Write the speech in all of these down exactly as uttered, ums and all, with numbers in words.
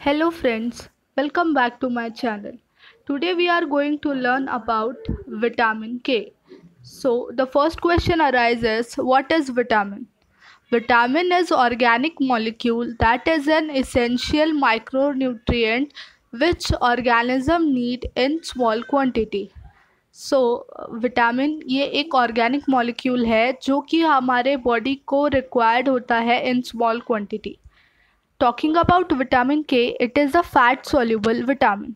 Hello friends, welcome back to my channel. Today we are going to learn about vitamin K. So the first question arises, what is vitamin? Vitamin is organic molecule that is an essential micronutrient which organism need in small quantity. So vitamin ये एक organic molecule है जो कि हमारे body को required होता है in small quantity. Talking about vitamin K, it is a fat soluble vitamin.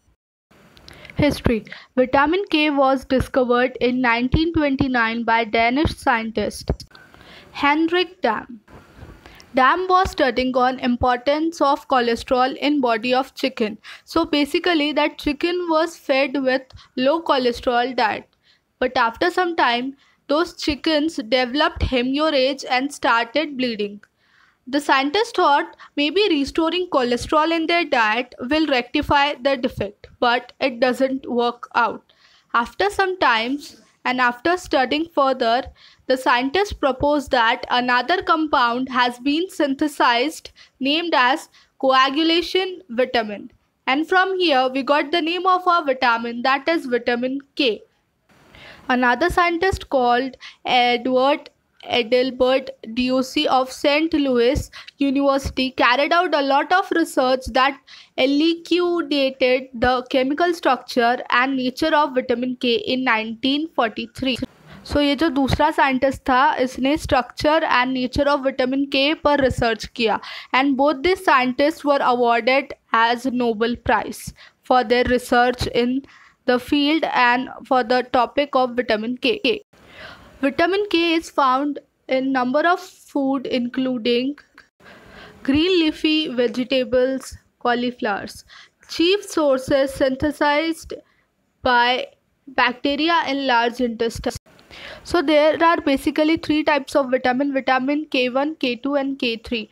History. Vitamin K was discovered in nineteen twenty-nine by Danish scientist Henrik Dam. Dam was studying on importance of cholesterol in body of chicken. So basically that chicken was fed with low cholesterol diet. But after some time, those chickens developed hemorrhage and started bleeding. The scientists thought maybe restoring cholesterol in their diet will rectify the defect, but it doesn't work out. After some time and after studying further, the scientists proposed that another compound has been synthesized named as coagulation vitamin. And from here we got the name of our vitamin, that is vitamin K. Another scientist called Edward Adelbert Ducey of Saint Louis University carried out a lot of research that elucidated the chemical structure and nature of vitamin K in nineteen forty-three. So so, ये जो दूसरा scientist था इसने structure and nature of vitamin K पर research किया and both this scientist were awarded as Nobel prize for their research in the field and for the topic of vitamin K. Vitamin K is found in number of food including green leafy vegetables, cauliflowers. Chief sources synthesized by bacteria in large intestine. So there are basically three types of vitamin: vitamin K one, K two and K three.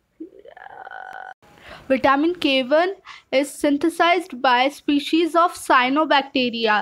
Vitamin K one is synthesized by species of cyanobacteria.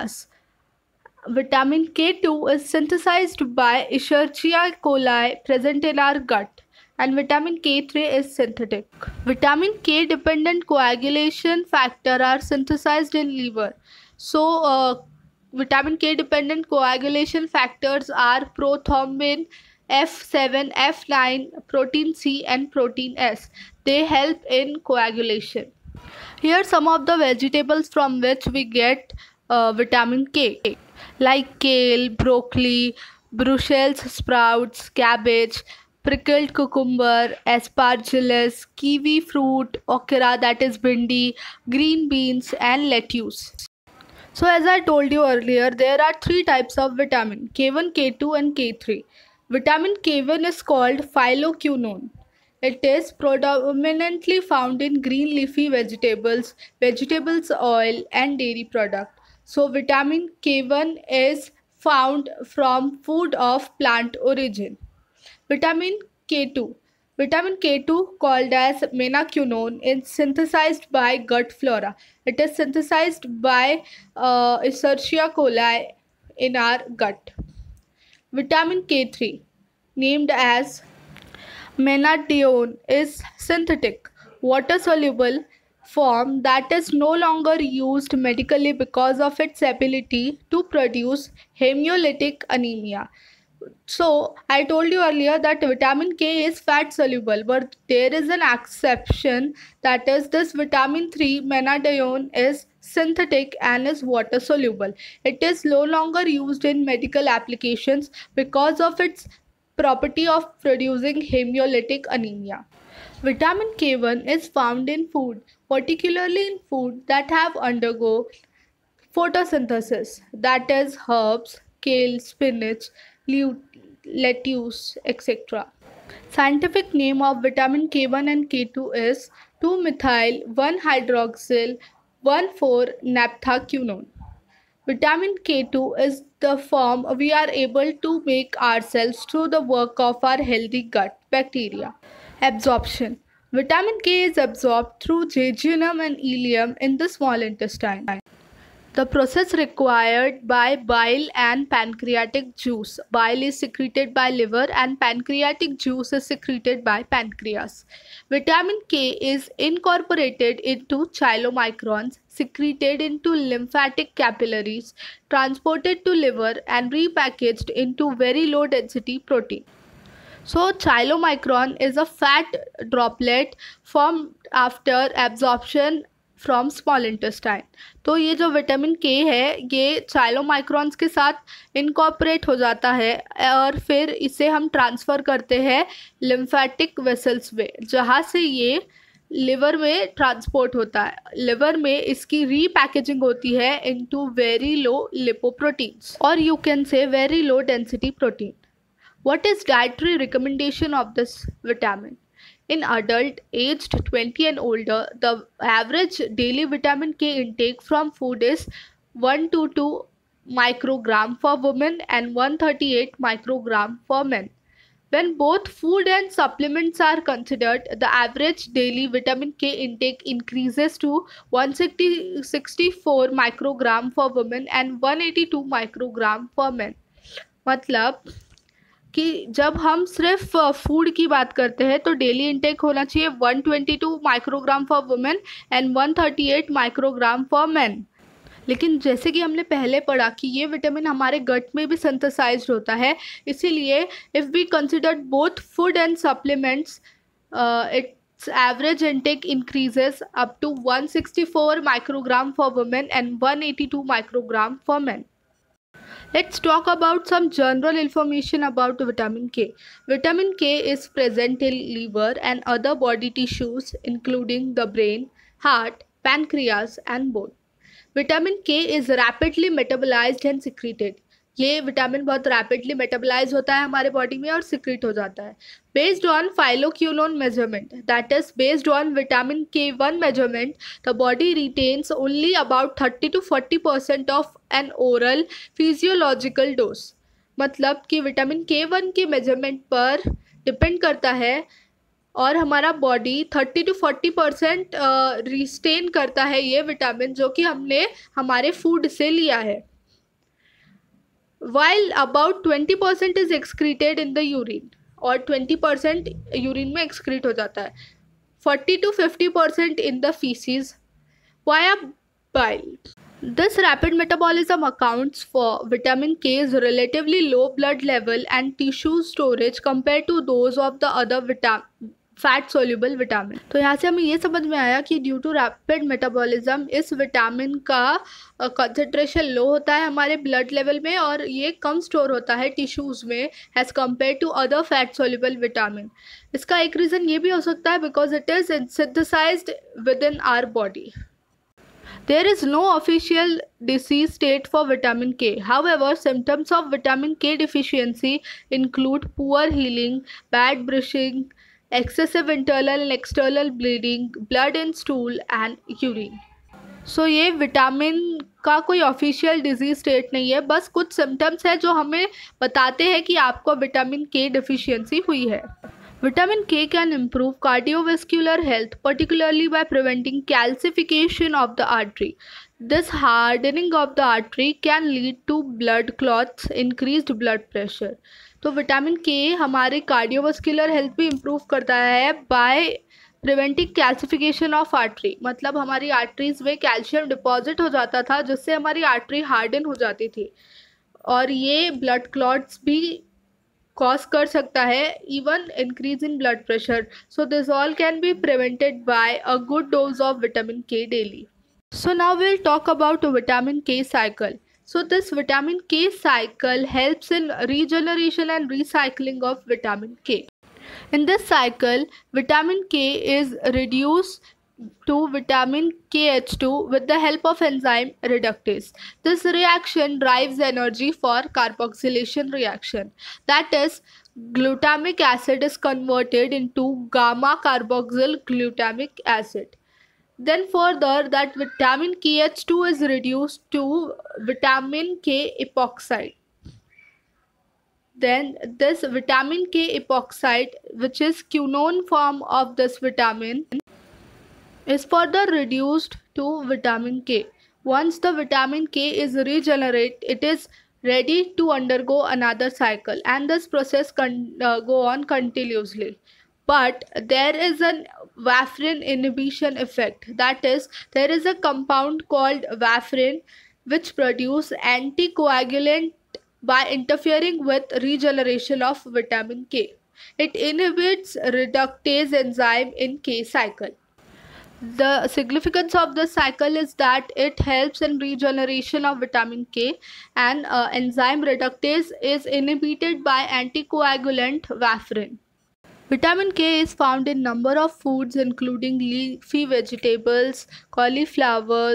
Vitamin K two is synthesized by Escherichia coli present in our gut. And vitamin K three is synthetic. Vitamin K dependent coagulation factor are synthesized in liver. So uh, vitamin K dependent coagulation factors are prothrombin, F seven, F nine, protein C and protein S. They help in coagulation. Here are some of the vegetables from which we get uh, vitamin K, like kale, broccoli, Brussels sprouts, cabbage, pickled cucumber, aspergillus, kiwi fruit, okra that is bhindi, green beans and lettuce. So as I told you earlier, there are three types of vitamin: K one, K two and K three. Vitamin K one is called phyloquinone. It is predominantly found in green leafy vegetables, vegetables oil and dairy product. So vitamin K one is found from food of plant origin. Vitamin K two. Vitamin K two, called as menaquinone, is synthesized by gut flora. It is synthesized by uh, Escherichia coli in our gut. Vitamin K three, named as menadione, is synthetic, water-soluble form that is no longer used medically because of its ability to produce hemolytic anemia. So I told you earlier that vitamin K is fat soluble, but there is an exception, that is this vitamin three menadione is synthetic and is water soluble. It is no longer used in medical applications because of its property of producing hemolytic anemia. Vitamin K one is found in food, particularly in food that have undergo photosynthesis, that is herbs, kale, spinach, lettuce, et cetera. Scientific name of vitamin K one and K two is two methyl one hydroxyl one four naphthaquinone. Vitamin K two is the form we are able to make ourselves through the work of our healthy gut bacteria. Absorption. Vitamin K is absorbed through jejunum and ileum in the small intestine. The process required by bile and pancreatic juice. Bile is secreted by liver and pancreatic juice is secreted by pancreas. Vitamin K is incorporated into chylomicrons, secreted into lymphatic capillaries, transported to liver and repackaged into very low density protein. So chylomicron is a fat droplet formed after absorption from small intestine. तो ये जो vitamin के है ये चाइलोमाइक्रॉन्स के साथ incorporate हो जाता है और फिर इसे हम ट्रांसफ़र करते हैं लिम्फेटिक वेसल्स में, जहाँ से ये लिवर में ट्रांसपोर्ट होता है. लिवर में इसकी रीपैकेजिंग होती है इनटू वेरी लो लिपोप्रोटीन्स और you can say very low density protein. What is dietary recommendation of this vitamin? In adult aged twenty and older, the average daily vitamin K intake from food is one to two microgram for women and one hundred thirty-eight microgram for men. When both food and supplements are considered, the average daily vitamin K intake increases to one hundred sixty-four microgram for women and one hundred eighty-two microgram for men. मतलब कि जब हम सिर्फ food की बात करते हैं तो डेली इंटेक होना चाहिए one hundred twenty-two microgram for women and one hundred thirty-eight microgram for men. लेकिन जैसे कि हमने पहले पढ़ा कि ये विटामिन हमारे गट में भी सिंथेसाइज्ड होता है, इसीलिए if we consider both food and supplements its average intake increases up to one hundred sixty-four microgram for women and one hundred eighty-two microgram for men. Let's talk about some general information about vitamin K. Vitamin K is present in liver and other body tissues including the brain, heart, pancreas and bone. Vitamin K is rapidly metabolized and secreted. ये vitamin बहुत rapidly metabolize होता है हमारे body में और secrete हो जाता है. Based on phylloquinone measurement, that is based on vitamin K one measurement, the body retains only about thirty to forty percent of an oral physiological dose. मतलब कि विटामिन के वन के measurement पर depend करता है और हमारा body thirty to forty percent retain करता है ये विटामिन जो कि हमने हमारे फूड से लिया है. While about twenty percent is excreted in the urine और twenty percent यूरिन में excrete हो जाता है, forty to fifty percent in the feces via bile. This rapid metabolism accounts for vitamin K's relatively low blood level and tissue storage compared to those of the other vitamin fat soluble vitamin. तो यहाँ से हमें ये समझ में आया कि due to rapid metabolism इस विटामिन का कंसंट्रेशन लो होता है हमारे ब्लड लेवल में और ये कम स्टोर होता है टिश्यूज़ में as compare to other fat soluble vitamin. इसका एक रीज़न ये भी हो सकता है because it is synthesized within our body. There is no official disease state for vitamin K. However, symptoms of vitamin K deficiency include poor healing, bad brushing, excessive internal and external bleeding, blood in stool and urine. So so, ये vitamin का कोई official disease state नहीं है, बस कुछ symptoms है जो हमें बताते हैं कि आपको विटामिन के डिफिशियंसी हुई है. Vitamin K can improve cardiovascular health, particularly by preventing calcification of the artery. This hardening of the artery can lead to blood clots, increased blood pressure. तो विटामिन के हमारे cardiovascular health भी improve करता है by preventing calcification of artery. मतलब हमारी arteries में calcium deposit हो जाता था जिससे हमारी आर्टरी हार्डन हो जाती थी और ये ब्लड क्लॉट्स भी कॉज कर सकता है, even increase in blood pressure. So this all can be prevented by a good dose of vitamin K daily. So now will talk about vitamin K cycle. So this vitamin K cycle helps in regeneration and recycling of vitamin K. In this cycle, vitamin K is reduced to vitamin K H two with the help of enzyme reductase. This reaction drives energy for carboxylation reaction. That is, glutamic acid is converted into gamma carboxyl glutamic acid. Then further that vitamin K H two is reduced to vitamin K epoxide. Then this vitamin K epoxide, which is quinone form of this vitamin, is further reduced to vitamin K. Once the vitamin K is regenerated, it is ready to undergo another cycle, and this process can uh, go on continuously. But there is an warfarin inhibition effect. That is, there is a compound called warfarin which produce anticoagulant by interfering with regeneration of vitamin K. It inhibits reductase enzyme in K cycle. The significance of this cycle is that it helps in regeneration of vitamin K, and uh, enzyme reductase is inhibited by anticoagulant warfarin. Vitamin K is found in number of foods including leafy vegetables, cauliflower,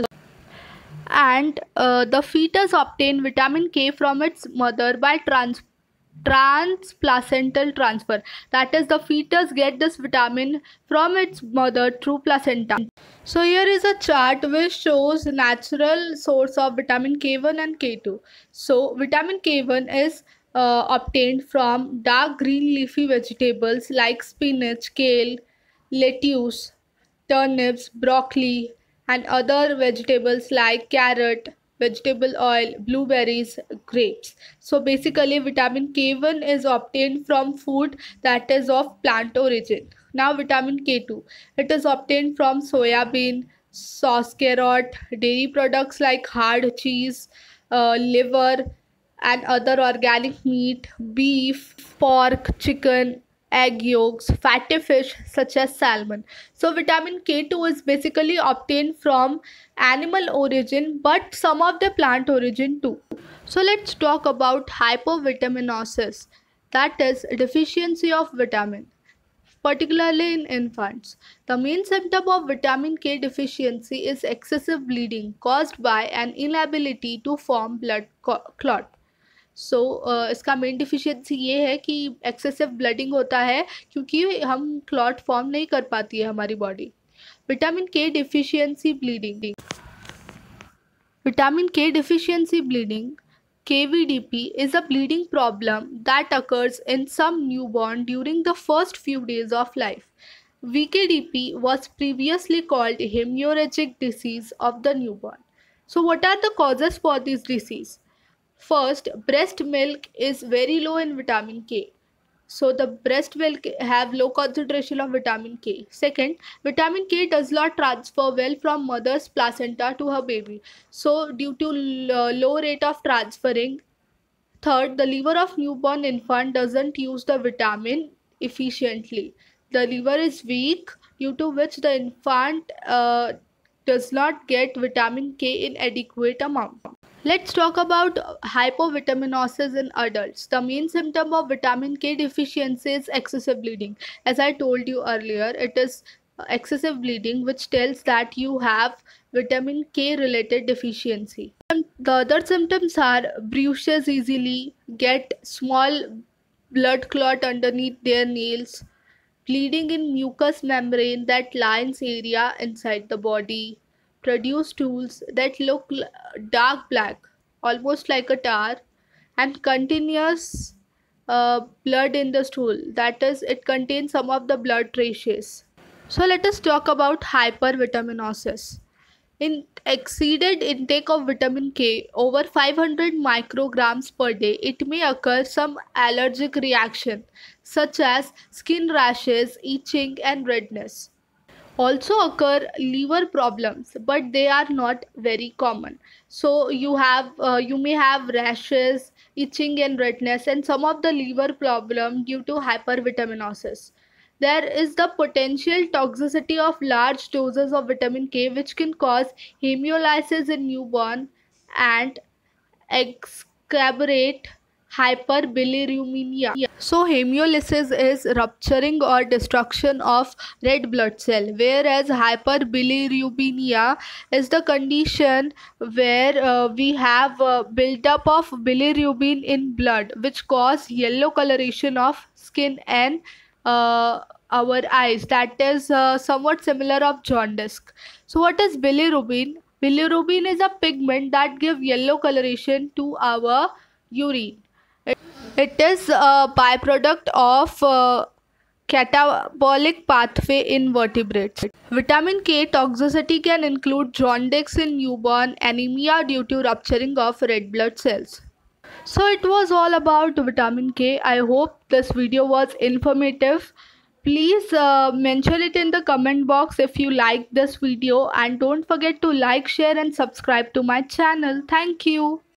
and uh, the fetus obtain vitamin K from its mother by trans transplacental transfer. That is, the fetus get this vitamin from its mother through placenta. So here is a chart which shows natural source of vitamin K one and K two. So vitamin K one is uh, obtained from dark green leafy vegetables like spinach, kale, lettuce, turnips, broccoli, and other vegetables like carrot, vegetable oil, blueberries, grapes. So basically vitamin K one is obtained from food that is of plant origin. Now vitamin K two, it is obtained from soya bean, sauce carrot, dairy products like hard cheese, uh, liver, and other organic meat, beef, pork, chicken, egg yolks, fatty fish such as salmon. So vitamin K two is basically obtained from animal origin, but some of the plant origin too. So let's talk about hypovitaminosis, that is deficiency of vitamin, particularly in infants. The main symptom of vitamin K deficiency is excessive bleeding caused by an inability to form blood clot. So so, uh, इसका main deficiency ये है कि excessive blooding होता है क्योंकि हम clot form नहीं कर पाती है हमारी body. Vitamin K deficiency bleeding. Vitamin K deficiency bleeding, K V D P, is a bleeding problem that occurs in some newborn during the first few days of life. V K D P was previously called hemorrhagic disease of the newborn. So what are the causes for this disease? First, breast milk is very low in vitamin K. So the breast milk have low concentration of vitamin K. Second, vitamin K does not transfer well from mother's placenta to her baby. So due to low rate of transferring. Third, the liver of newborn infant doesn't use the vitamin efficiently. The liver is weak, due to which the infant uh, does not get vitamin K in adequate amount. Let's talk about hypovitaminosis in adults. The main symptom of vitamin K deficiency is excessive bleeding. As I told you earlier, it is excessive bleeding which tells that you have vitamin K related deficiency. And the other symptoms are bruises easily, get small blood clot underneath their nails, bleeding in mucous membrane that lines area inside the body, produce stools that look dark black, almost like a tar, and continuous uh, blood in the stool. That is, it contains some of the blood traces. So let us talk about hypervitaminosis. In exceeded intake of vitamin K over five hundred micrograms per day, it may occur some allergic reaction such as skin rashes, itching, and redness. Also occur liver problems, but they are not very common. So you have uh, you may have rashes, itching, and redness, and some of the liver problem due to hypervitaminosis. There is the potential toxicity of large doses of vitamin K, which can cause hemolysis in newborn and exacerbate hyperbilirubinemia. So hemolysis is rupturing or destruction of red blood cell, whereas hyperbilirubinemia is the condition where uh, we have uh, buildup of bilirubin in blood, which cause yellow coloration of skin and uh, our eyes. That is uh, somewhat similar of jaundice. So what is bilirubin? Bilirubin is a pigment that gives yellow coloration to our urine. It is a byproduct of uh, catabolic pathway in vertebrates. Vitamin K toxicity can include jaundice in newborn, anemia due to rupturing of red blood cells. So it was all about vitamin K. I hope this video was informative. Please uh, mention it in the comment box if you like this video, and don't forget to like, share and subscribe to my channel. Thank you.